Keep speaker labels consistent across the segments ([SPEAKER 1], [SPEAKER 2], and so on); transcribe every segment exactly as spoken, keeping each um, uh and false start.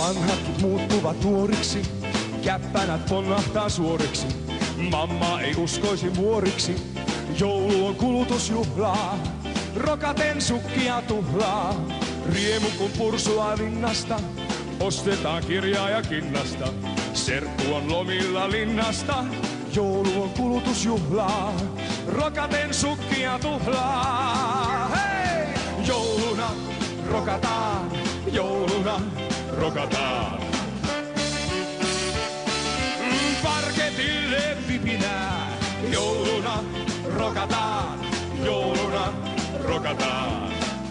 [SPEAKER 1] Vanhat muuttuvat nuoriksi, käppänät ponnahtaa suoriksi. Mamma ei uskoisi vuoriksi, joulu on kulutusjuhlaa. Rokaten sukkia tuhlaa, riemu kun pursua linnasta. Ostetaan kirjaa ja kinnasta, serkku on lomilla linnasta. Joulu on kulutusjuhlaa, rokaten sukkia tuhlaa. Hei! Jouluna rokataan, jouluna rokataan. Parketille vipinää, jouluna rokataan, jouluna rokataan.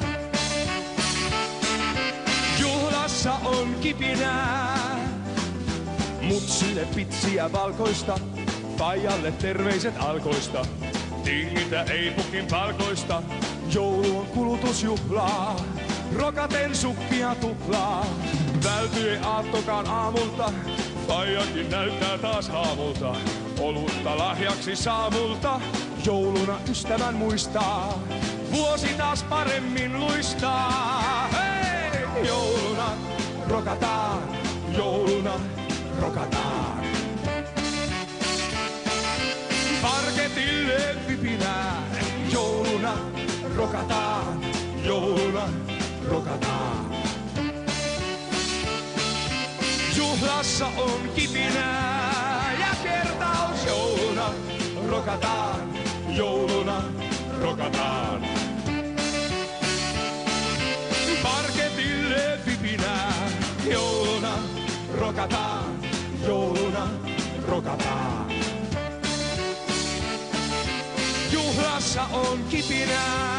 [SPEAKER 1] Juhlassa on kipinää, mutsille pitsiä valkoista, faijalle terveiset alkoista. Tingitä ei pukin palkoista, joulu on kulutusjuhlaa, rokaten sukkia tuhlaa. Vältyi aattokaan aamulta, faijakin näyttää taas haamulta. Olutta lahjaksi saa multa, jouluna ystävän muistaa. Vuosi taas paremmin luistaa. Hei! Jouluna rokataan, jouluna rokataan. Parketille vipinää, jouluna rokataan, jouluna rokataan. Juhlassa on kipinää ja kertaus, jouluna rokataan, jouluna rokataan. Parketille vipinää, jouluna rokataan, jouluna rokataan. Juhlassa on kipinää.